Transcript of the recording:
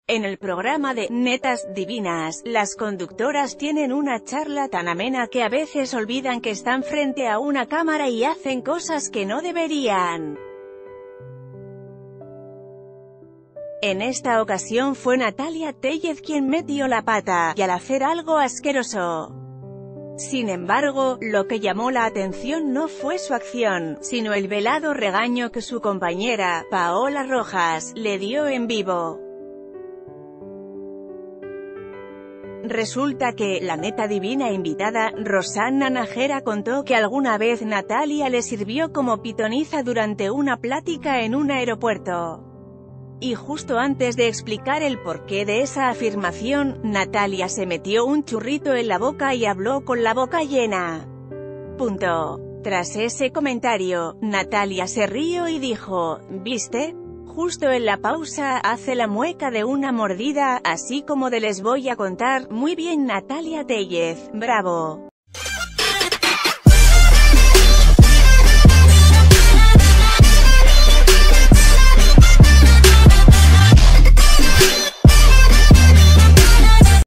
En el programa de Netas Divinas, las conductoras tienen una charla tan amena que a veces olvidan que están frente a una cámara y hacen cosas que no deberían. En esta ocasión fue Natalia Tellez quien metió la pata, y al hacer algo asqueroso. Sin embargo, lo que llamó la atención no fue su acción, sino el velado regaño que su compañera, Paola Rojas, le dio en vivo. Resulta que, la neta divina invitada, Rosana Nájera contó que alguna vez Natalia le sirvió como pitoniza durante una plática en un aeropuerto. Y justo antes de explicar el porqué de esa afirmación, Natalia se metió un churrito en la boca y habló con la boca llena. Tras ese comentario, Natalia se rió y dijo, ¿viste? Justo en la pausa, hace la mueca de una mordida, así como de les voy a contar. Muy bien Natalia Tellez, bravo.